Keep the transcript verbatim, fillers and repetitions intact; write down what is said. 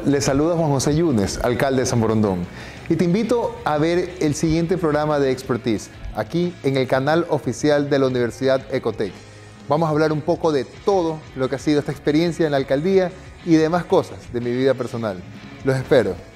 les saluda Juan José Yunes, alcalde de San Borondón, y te invito a ver el siguiente programa de Expertise, aquí en el canal oficial de la Universidad Ecotec. Vamos a hablar un poco de todo lo que ha sido esta experiencia en la alcaldía y demás cosas de mi vida personal. Los espero.